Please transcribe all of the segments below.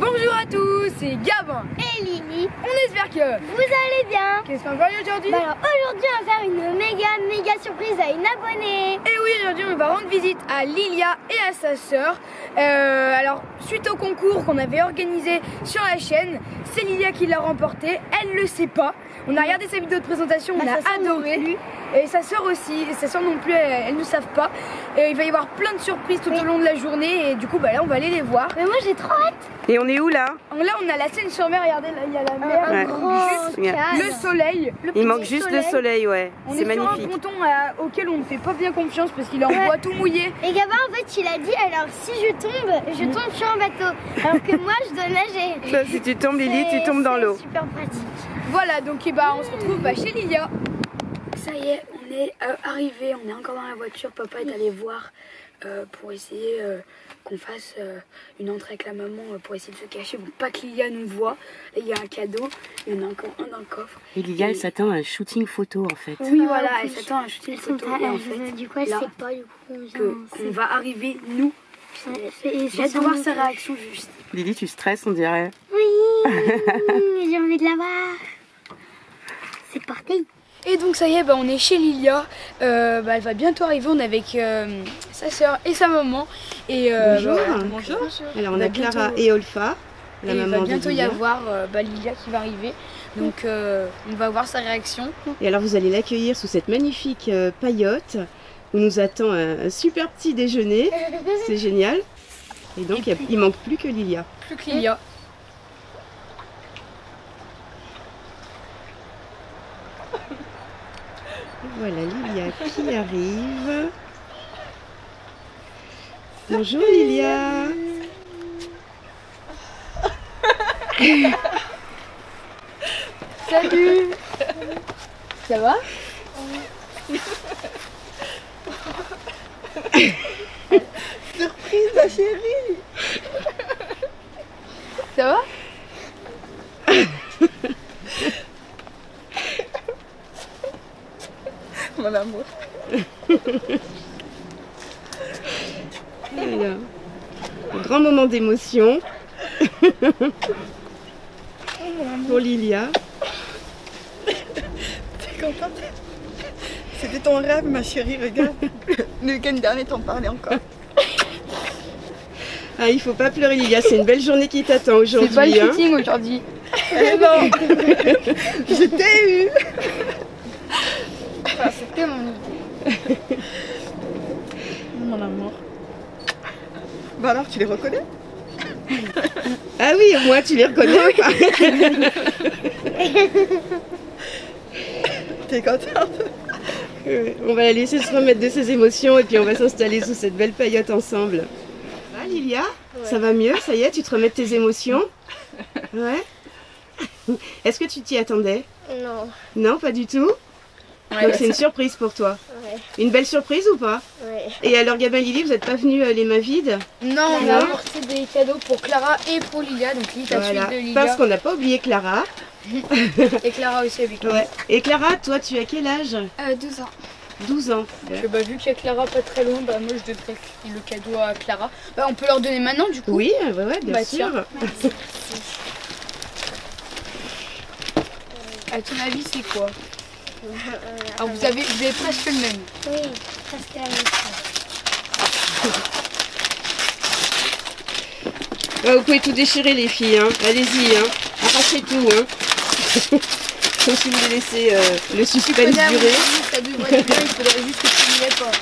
Bonjour à tous, c'est Gabin et Lily. On espère que vous allez bien. Qu'est-ce qu'on va faire aujourd'hui? Alors aujourd'hui on va faire une méga surprise à une abonnée. Et oui, aujourd'hui on va rendre visite à Lilia et à sa sœur. Alors suite au concours qu'on avait organisé sur la chaîne, c'est Lilia qui l'a remporté. Elle le sait pas. On a regardé sa vidéo de présentation, on a adoré. Et sa sœur aussi, et sa sœur non plus, elles ne savent pas. Et il va y avoir plein de surprises tout au long de la journée. Et du coup, bah, là, on va aller les voir. Mais moi, j'ai trop hâte. Et on est où là? Là, on a la Seine-sur-Mer. Regardez, là, il y a la mer. Grand Le soleil. Il manque juste le soleil, ouais. C'est magnifique. On est sur un ponton auquel on ne fait pas bien confiance parce qu'il est en bois tout mouillé. Et Gabin, en fait, il a dit, alors si je tombe sur un bateau. Alors que moi, je dois nager. Ça, si tu tombes, Lily, tu tombes dans l'eau. C'est super pratique. Voilà, donc on se retrouve chez Lilia. Ça y est, on est arrivé, on est encore dans la voiture. Papa est allé voir pour essayer qu'on fasse une entrée avec la maman pour essayer de se cacher pour pas que Lilia nous voit. Là, il y a un cadeau, il y en a encore un dans le coffre. Et Lilia, elle s'attend à un shooting photo en fait. Oui, voilà, elle s'attend à un shooting photo. Et en fait, du coup, elle sait pas du coup qu'on va arriver, nous. J'ai hâte de voir sa réaction juste. Lily, tu stresses, on dirait. Oui, j'ai envie de la voir. C'est parti. Et donc ça y est, on est chez Lilia. Elle va bientôt arriver. On est avec sa soeur et sa maman. Et, bonjour. Bonjour. Alors on a Clara et Olfa, la maman de Lilia. Il va bientôt y avoir Lilia qui va arriver. Donc on va voir sa réaction. Et alors vous allez l'accueillir sous cette magnifique paillote où nous attend un super petit déjeuner. C'est génial. Et donc il manque plus que Lilia. Plus que Lilia. Voilà Lilia qui arrive. Bonjour Lilia. Salut. Ça va? Surprise ma chérie. Ça va? Mon amour. Voilà. Un grand moment d'émotion pour Lilia. T'es contente? C'était ton rêve ma chérie, regarde. Le week-end dernier t'en parlais encore. Ah, il faut pas pleurer Lilia, c'est une belle journée qui t'attend aujourd'hui. C'est pas le shooting aujourd'hui. Eh non. Je t'ai eu. Enfin, c'était mon idée. Mon amour. Bah alors tu les reconnais? Ah oui, au moins tu les reconnais. T'es contente? On va la laisser se remettre de ses émotions et puis on va s'installer sous cette belle paillote ensemble. Ça va Lilia? Ouais. Ça va mieux? Ça y est, tu te remets de tes émotions? Ouais. Est-ce que tu t'y attendais? Non. Non, pas du tout? Ouais, donc c'est une surprise pour toi. Ouais. Une belle surprise ou pas? Ouais. Et alors Gabin et Lily, vous n'êtes pas venus les mains vides? Non, on a apporté des cadeaux pour Clara et pour Lilia. Donc Lily, t'as suite de Lilia. Parce qu'on n'a pas oublié Clara. Et Clara aussi avec nous. Ouais. Et Clara, toi tu as quel âge? 12 ans. 12 ans. Vu qu'il y a Clara pas très loin, moi je devrais filer le cadeau à Clara. On peut leur donner maintenant du coup. Oui, bien sûr. À ton avis c'est quoi? Alors vous avez presque le même. Oui, presque la même chose. Vous pouvez tout déchirer les filles, hein. Allez-y, hein. Arrachez tout, hein. Comme si vous voulez laisser le suspense durer. Ça devrait être bien, il faudrait juste que tu n'y aies pas.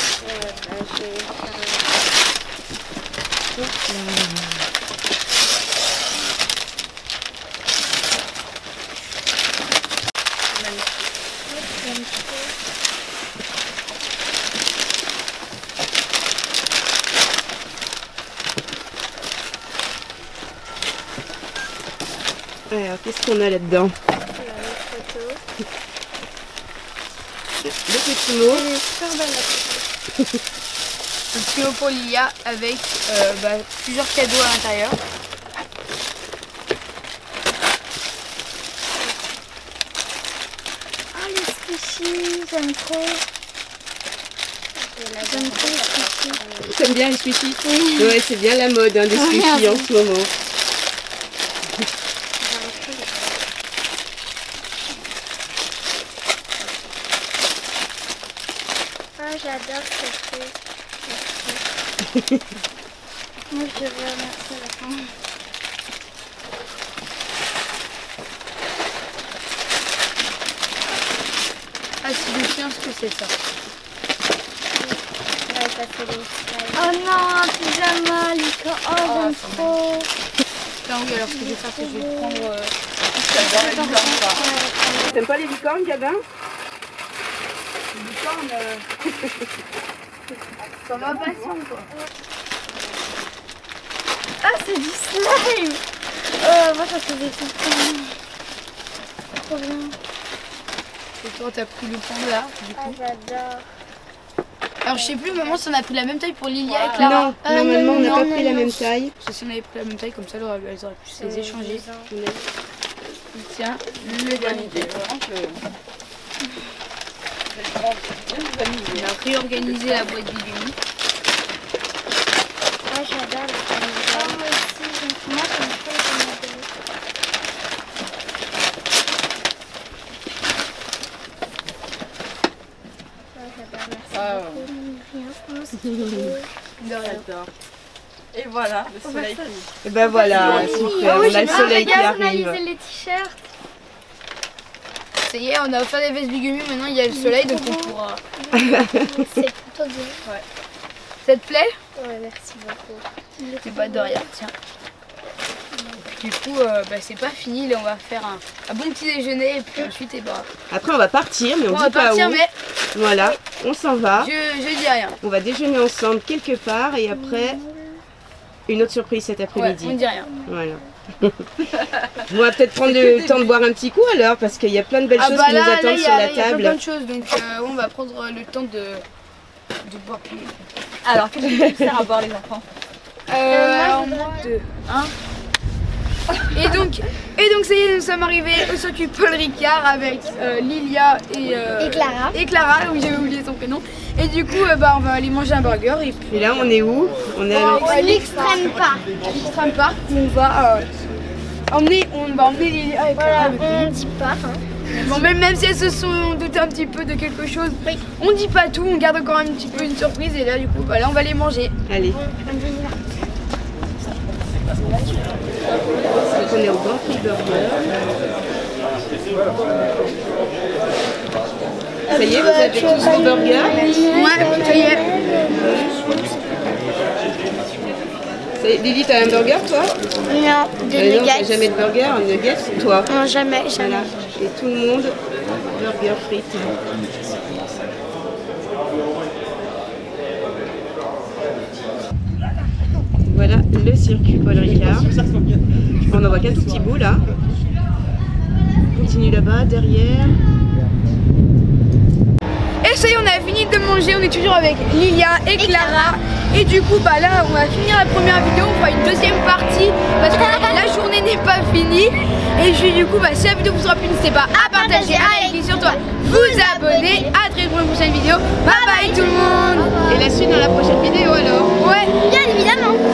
Alors, qu'est-ce qu'on a là-dedans? Le petit mot. Un petit mot pour Lilia avec plusieurs cadeaux à l'intérieur. Oh les squishies, j'aime trop. J'aime trop les squishies. T'aimes bien les squishies? Oui. Ouais, c'est bien la mode des squishies en ce moment. j'adore ce truc. Merci. Moi, je vais remercier la fin. Ah, si je tiens ce que c'est ça. Ouais, ça fait des slides. Oh non, un pyjama, Lico. Oh, j'aime trop. Enfin, oui, alors ce que je vais faire, c'est que je vais prendre. T'aimes pas les licornes, Gabin? Les licornes. Ça ma passion, quoi. Ah, c'est du slime. Moi, ça faisait tout le temps. Trop bien. Et toi, t'as pris le panda, du Ah, coup. j'adore. Alors, je sais plus, maman, si on a pris la même taille pour Lilia et Clara. Non, normalement on n'a pas non, pris la non. même taille. Parce que si on avait pris la même taille, comme ça, elles auraient pu se les échanger. Tiens, le dernier. On a réorganisé la boîte bidouille. Ah, j'adore les pyjamas. Oh, moi aussi, moi, j'aime trop les pyjamas. J'adore. Et voilà, le soleil qui... Et ben voilà, super, on a le soleil qui arrive. Personnaliser les t-shirts. Ça y est, on a offert des vestes bigumi, maintenant il y a le soleil, donc on pourra. C'est plutôt bien. Ça te plaît? Ouais, merci beaucoup. C'est pas de rien, tiens. Du coup, c'est pas fini, là on va faire un bon petit déjeuner et puis ensuite, Après on va partir, mais on on dit va pas partir, où. mais Voilà, on s'en va. je dis rien. On va déjeuner ensemble quelque part et après une autre surprise cet Ouais, après-midi. on dit rien. Voilà. On va peut-être prendre le temps de boire un petit coup alors parce qu'il y a plein de belles choses qui nous attendent il y sur a la plein table. de choses, donc on va prendre le temps de boire plus. Alors, qu'est-ce que tu sers à boire les enfants? Alors, moi, deux. Hein. Et donc ça y est, nous sommes arrivés au circuit Paul Ricard avec Lilia et Clara. Et Clara, oui j'avais oublié son prénom. Et du coup, on va aller manger un burger et puis Et là on est où? On est à L'extrême pas. l'Extreme Park où on va emmener Lilia et Clara avec On nous. dit pas. Hein. Bon, même si elles se sont doutées un petit peu de quelque chose, on dit pas tout, on garde encore un petit peu une surprise et là du coup, là on va les manger. Allez. Donc on est au Grand Prix Burger. Ça y est, vous avez tous vos burgers? Ouais, ça y est. Lily, t'as un burger toi? Non, des Non, t'as nuggets. jamais de burger, un nugget toi. Non, jamais, jamais. Voilà. Et tout le monde, burger frites. Voilà le circuit Paul Ricard. On en voit qu'un tout petit bout là. On continue là-bas, derrière. Et ça y est, on a fini de manger, on est toujours avec Lilia et Clara. Et du coup, là, on va finir la première vidéo, on fera une deuxième partie parce que la journée n'est pas finie. Et du coup, si la vidéo vous aura plu, n'hésitez pas à partager, à liker, surtout à vous abonner. À très vite pour une prochaine vidéo. Bye bye tout le monde. Et la suite dans la prochaine vidéo alors. Ouais. Bien évidemment.